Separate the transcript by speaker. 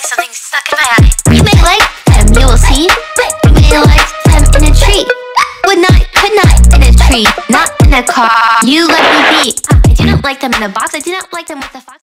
Speaker 1: something stuck in my eye.
Speaker 2: You may like them, you will see, but you may like them in a tree. Could not in a tree, not in a car. You let me be. I do not like them in a box. I do not like them with a fox.